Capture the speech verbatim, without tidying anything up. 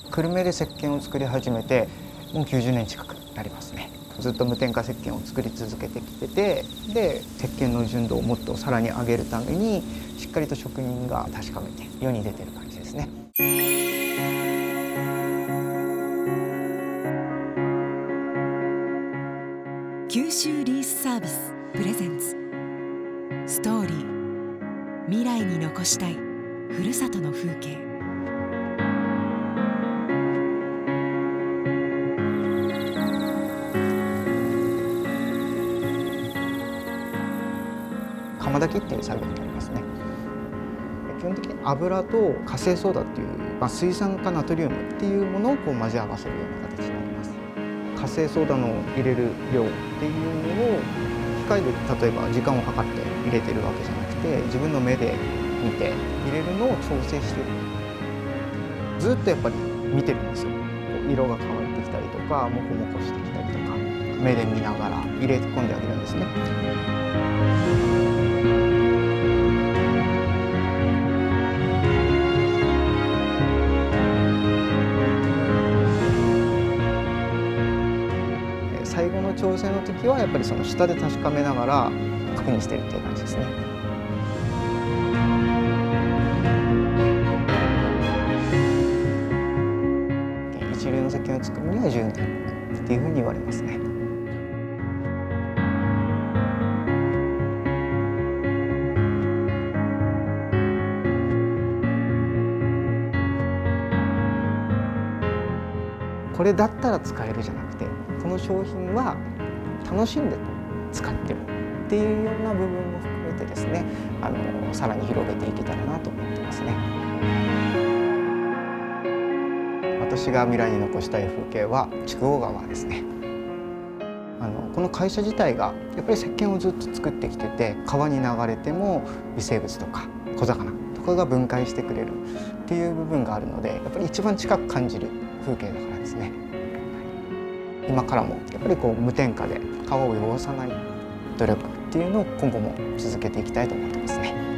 久留米で石鹸を作り始めてもうきゅうじゅうねん近くなりますね。ずっと無添加石鹸を作り続けてきてて、で石鹸の純度をもっとさらに上げるためにしっかりと職人が確かめて世に出てる感じですね。 九州リースサービスプレゼンツストーリー、未来に残したいふるさとの風景。 釜炊きっていう作業になりますね。基本的に油と活性ソーダっていう、まあ、水酸化ナトリウムっていうものをこう混ぜ合わせるような形になります。活性ソーダの入れる量っていうのを機械で例えば時間を計って入れてるわけじゃなくて、自分の目で見て入れるのを調整してる。ずっとやっぱり見てるんですよ。色が変わってきたりとかモコモコしてきたりとか、目で見ながら入れ込んであげるんですね。最後の調整の時はやっぱりその下で確かめながら確認してるっていう感じですね。一流の石鹸を作るにはじゅうねんっていうふうに言われますね。これだったら使えるじゃなくて、この商品は楽しんで使ってるっていうような部分も含めてですね、あのさらに広げていけたらなと思ってますね。私が未来に残したい風景は筑後川ですね。あのこの会社自体がやっぱり石鹸をずっと作ってきてて、川に流れても微生物とか小魚とかが分解してくれるっていう部分があるので、やっぱり一番近く感じる風景だからですね。今からもやっぱりこう無添加で川を汚さない努力っていうのを今後も続けていきたいと思ってますね。